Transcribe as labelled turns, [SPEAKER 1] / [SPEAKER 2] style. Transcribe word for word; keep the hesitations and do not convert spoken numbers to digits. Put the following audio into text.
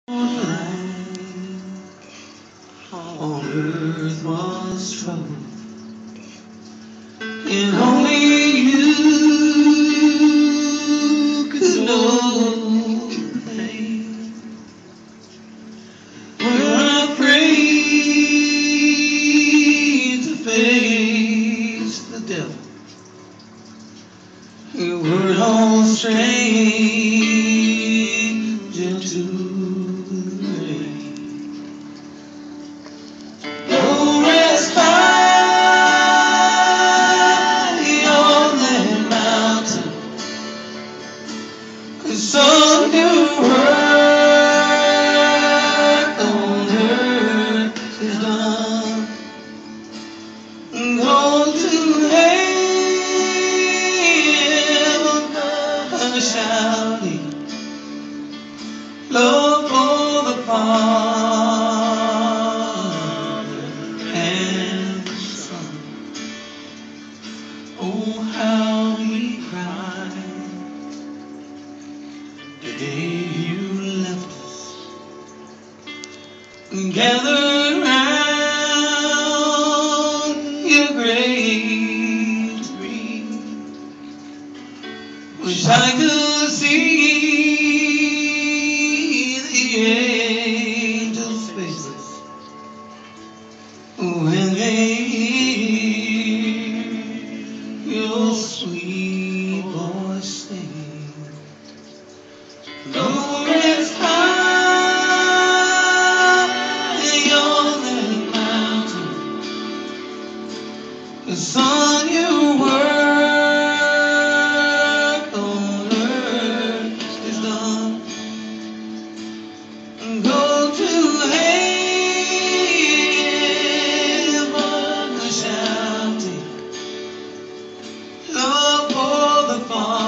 [SPEAKER 1] On earth was trouble, and only you could know the pain. We're afraid to face the devil. You were all stranger to the rain. So new work on earth is done. Go to heaven shouting, love for the Father and the Son. Oh, how we cried the day you left us, gathered round your grave to grieve. Wish I could see the angels' faces when they hear your sweet voice sing. Though it's high on that mountain, the sun you work on earth is done. Go to heaven shouting, love for the Father.